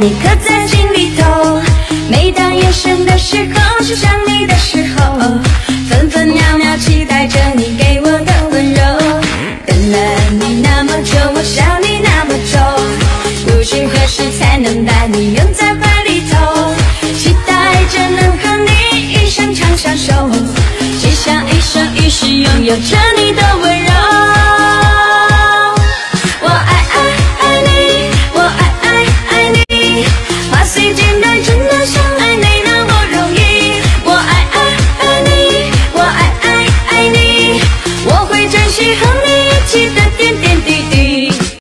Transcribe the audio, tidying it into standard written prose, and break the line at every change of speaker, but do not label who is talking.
你刻在心里头。每当夜深的时候，想想你的时候。